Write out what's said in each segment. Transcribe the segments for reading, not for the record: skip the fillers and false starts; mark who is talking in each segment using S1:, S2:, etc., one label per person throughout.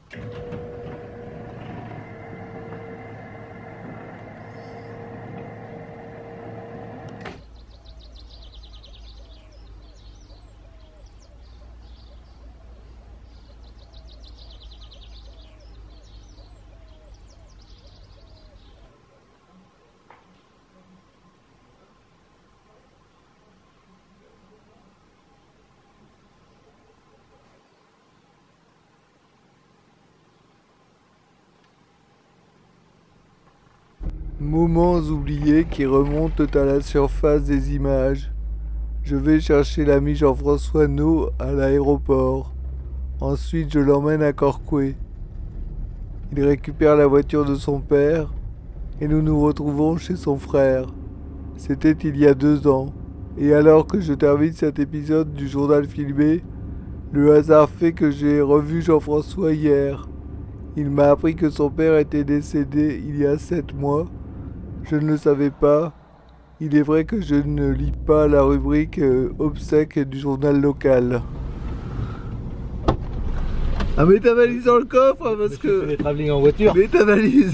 S1: Moments oubliés qui remontent à la surface des images. Je vais chercher l'ami Jean-François No à l'aéroport. Ensuite, je l'emmène à Corcouët. Il récupère la voiture de son père et nous nous retrouvons chez son frère. C'était il y a 2 ans. Et alors que je termine cet épisode du journal filmé, le hasard fait que j'ai revu Jean-François hier. Il m'a appris que son père était décédé il y a 7 mois. Je ne le savais pas. Il est vrai que je ne lis pas la rubrique obsèques du journal local. Ah, mets ta valise dans le coffre parce que...
S2: Je fais des travelling en voiture.
S1: Mets ta valise.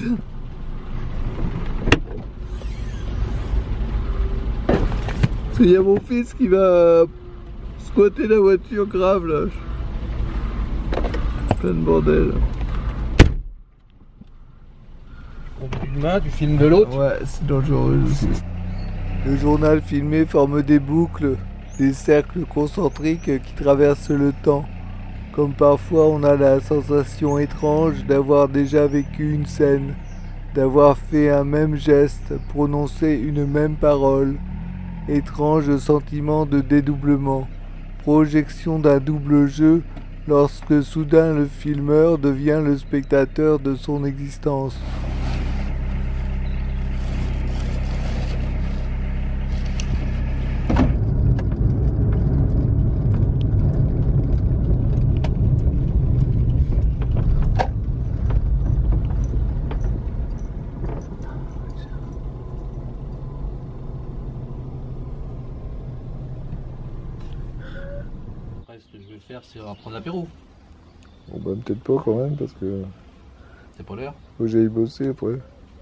S1: Parce qu'il y a mon fils qui va squatter la voiture grave là. Plein de bordel.
S2: D'une main, tu filmes de l'autre.
S1: Ouais, c'est dangereux aussi. Le journal filmé forme des boucles, des cercles concentriques qui traversent le temps. Comme parfois on a la sensation étrange d'avoir déjà vécu une scène, d'avoir fait un même geste, prononcé une même parole. Étrange sentiment de dédoublement, projection d'un double jeu lorsque soudain le filmeur devient le spectateur de son existence.
S2: Ce que je vais faire, c'est reprendre l'apéro.
S1: Bon bah peut-être pas quand même parce que
S2: C'est pas l'heure.
S1: faut que j'aille bosser après.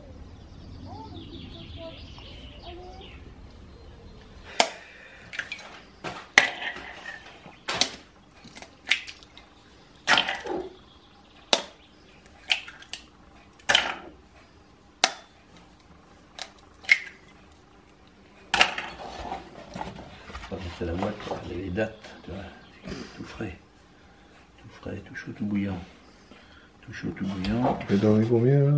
S2: C'est la boîte, il y a les dates, tu vois, tout frais, tout chaud, tout bouillant. Tout chaud, tout bouillant.
S1: Et t'en mets combien là?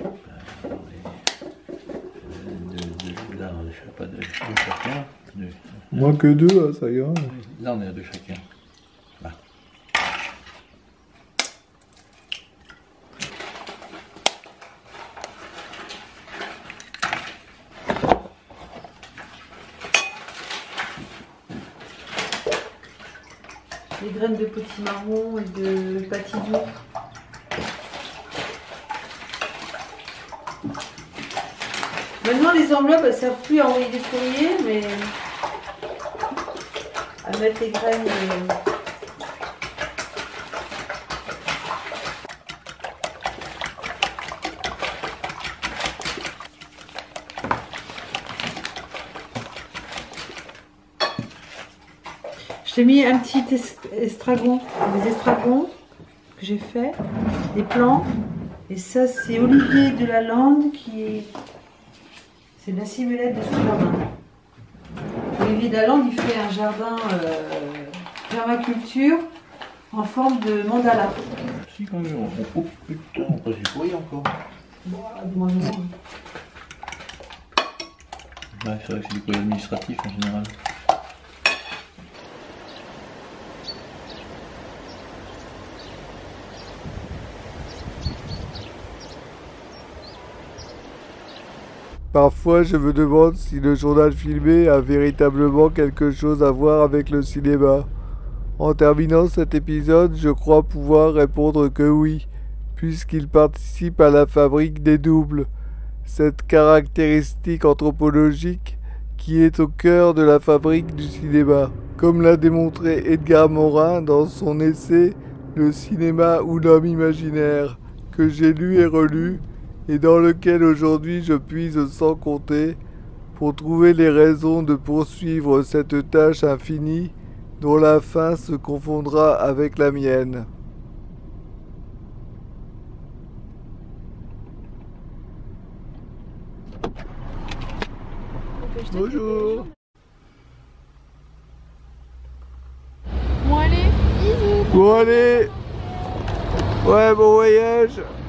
S2: Là, je ne fais pas de chacun.
S1: Moins que 2, là, ça ira.
S2: Là, on est à 2 chacun. Là.
S3: Les graines de potimarron et de patillon. Maintenant, les enveloppes, elles ne servent plus à envoyer des courriers, mais à mettre les graines. Je t'ai mis un petit estragon, des estragons que j'ai fait, des plants. Et ça, c'est Olivier de la Lande qui est. C'est de la cimulette de son jardin. Olivier de la Lande, il fait un jardin permaculture en forme de mandala.
S2: Si, quand même, oh putain, on passe du courrier encore.
S3: Ouais,
S2: c'est vrai que c'est du courrier administratif en général.
S1: Parfois, je me demande si le journal filmé a véritablement quelque chose à voir avec le cinéma. En terminant cet épisode, je crois pouvoir répondre que oui, puisqu'il participe à la fabrique des doubles, cette caractéristique anthropologique qui est au cœur de la fabrique du cinéma, comme l'a démontré Edgar Morin dans son essai le cinéma ou l'homme imaginaire, que j'ai lu et relu, et dans lequel aujourd'hui je puise sans compter, pour trouver les raisons de poursuivre cette tâche infinie dont la fin se confondra avec la mienne. Bonjour.
S4: Bon allez, bisous.
S1: Bon allez. Ouais, bon voyage.